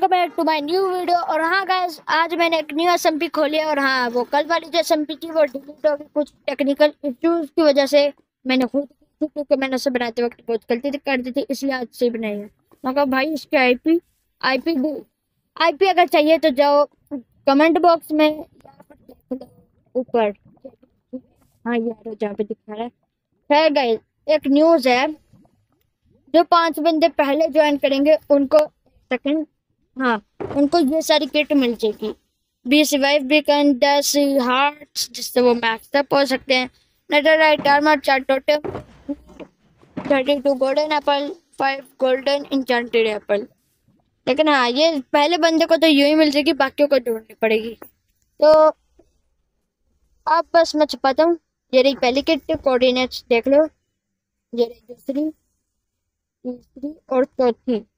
Welcome back to my new video. और हाँ guys, आज मैंने एक न्यू एसएमपी खोली है। और हाँ, वो कल वाली जो एसएमपी थी वो डिलीट हो गई कुछ टेक्निकल इश्यूज की वजह से। मैंने खुद की थी क्योंकि मैंने उसे बनाते वक्त बहुत गलती कर दी थी, इसलिए आज से बनाई है। मगर भाई इसके आईपी आईपी आईपी अगर चाहिए तो जाओ कमेंट बॉक्स में या फिर देख लो ऊपर। हाँ यार, जहाँ पे दिखा रहा है। खैर गाइस, एक न्यूज है, जो 5 बंदे पहले ज्वाइन करेंगे उनको सेकंड, हाँ, उनको ये सारी किट मिल जाएगी। 20 रिवाइव बीकन, 10 हार्ट्स जिससे वो मैक्स अप हो सकते हैं, netherite armor, 4 totem, 32 golden apple, 5 golden enchanted apple. लेकिन हाँ, ये पहले बंदे को तो यूं ही मिल जाएगी, बाकियों को ढूंढनी पड़ेगी। तो अब बस मैं छुपाता हूँ। ये रही पहली किट, कोऑर्डिनेट्स देख लो। ये रही दूसरी, तीसरी और चौथी।